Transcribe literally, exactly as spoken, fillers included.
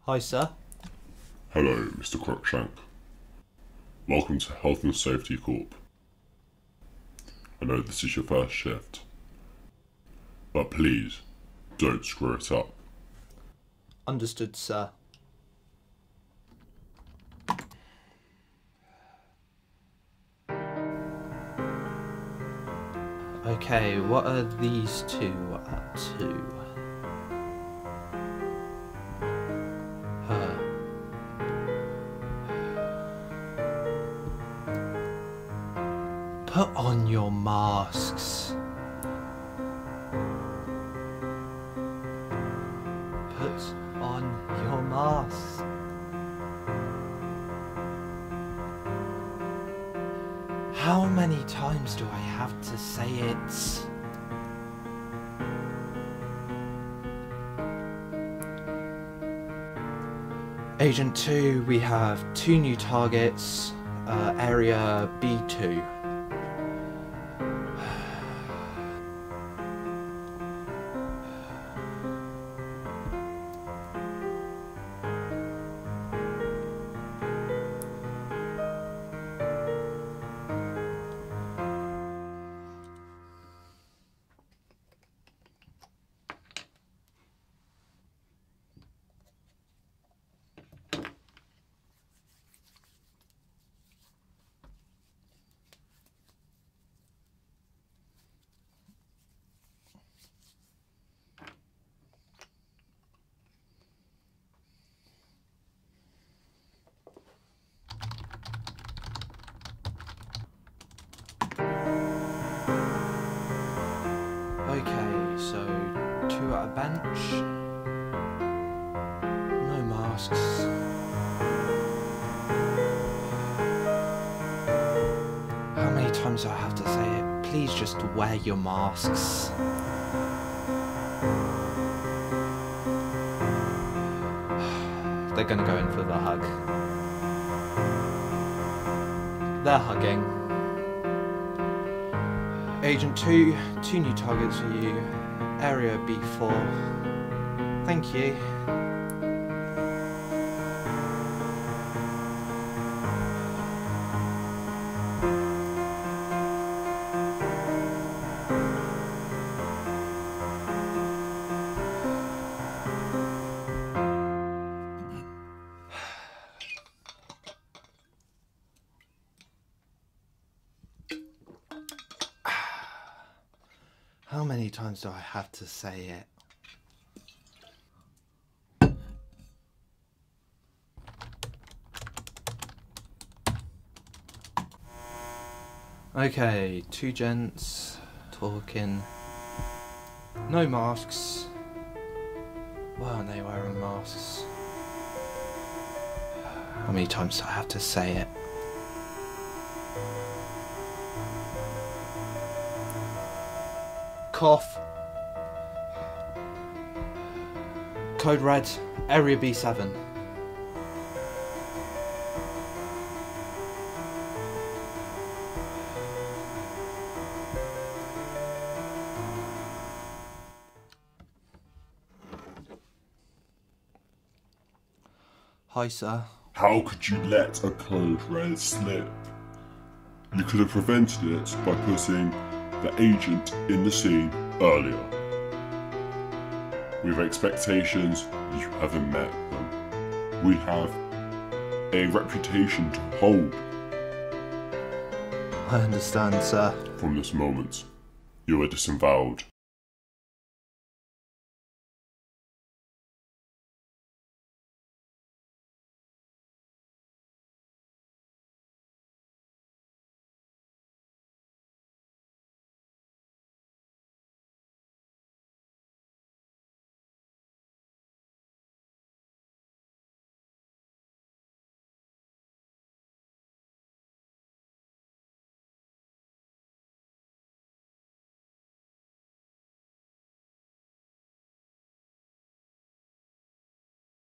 Hi, sir. Hello, Mister Crookshank. Welcome to Health and Safety Corp. I know this is your first shift, but please, don't screw it up. Understood, sir. Okay, what are these two up to? Huh. Put on your masks. Put on your masks. How many times do I have to say it? Agent two, we have two new targets, uh, area B two. Okay, so two at a bench, no masks. How many times do I have to say it? Please just wear your masks. They're gonna go in for the hug. They're hugging. Agent two, two new targets for you. Area B four. Thank you. How many times do I have to say it? Okay, two gents talking. No masks. Why aren't they wearing masks? How many times do I have to say it? Cough. Code red, area B seven. Hi, sir. How could you let a code red slip? You could have prevented it by putting the agent in the scene earlier. We have expectations, you haven't met them. We have a reputation to hold. I understand, sir. From this moment, you are disavowed.